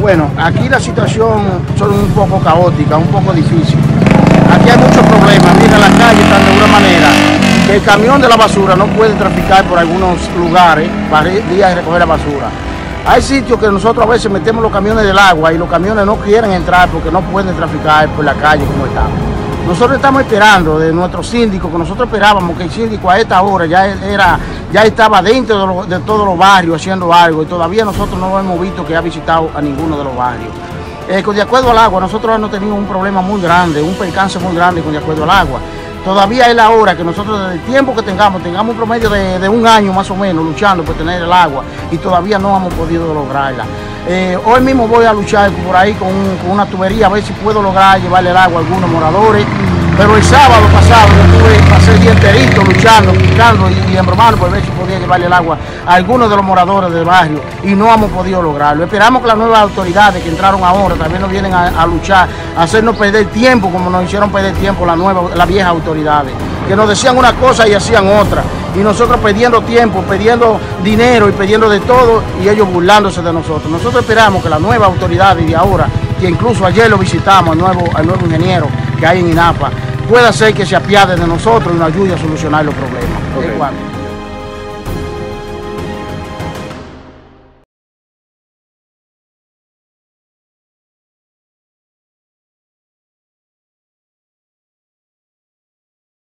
Bueno, aquí la situación son un poco caótica, un poco difícil. Aquí hay muchos problemas. Mira, las calles están de una manera que el camión de la basura no puede traficar por algunos lugares para ir a recoger la basura. Hay sitios que nosotros a veces metemos los camiones del agua y los camiones no quieren entrar porque no pueden traficar por la calle como estamos. Nosotros estamos esperando de nuestro síndico, que nosotros esperábamos que el síndico a esta hora ya estaba dentro de todos los barrios haciendo algo, y todavía nosotros no hemos visto que ha visitado a ninguno de los barrios. De acuerdo al agua, nosotros hemos tenido un problema muy grande, un percance muy grande con de acuerdo al agua. Todavía es la hora que nosotros, desde el tiempo que tengamos un promedio de un año más o menos luchando por tener el agua, y todavía no hemos podido lograrla. Hoy mismo voy a luchar por ahí con una tubería, a ver si puedo lograr llevarle el agua a algunos moradores. Pero el sábado pasado yo pasé el día enterito luchando, picando y embromando por ver si podía llevarle el agua a algunos de los moradores del barrio, y no hemos podido lograrlo. Esperamos que las nuevas autoridades que entraron ahora también nos vienen a luchar, a hacernos perder tiempo como nos hicieron perder tiempo las viejas autoridades, que nos decían una cosa y hacían otra, y nosotros perdiendo tiempo, perdiendo dinero y perdiendo de todo, y ellos burlándose de nosotros. Nosotros esperamos que las nuevas autoridades de ahora, que incluso ayer lo visitamos, al nuevo ingeniero que hay en INAPA, pueda ser que se apiade de nosotros y nos ayude a solucionar los problemas. Okay.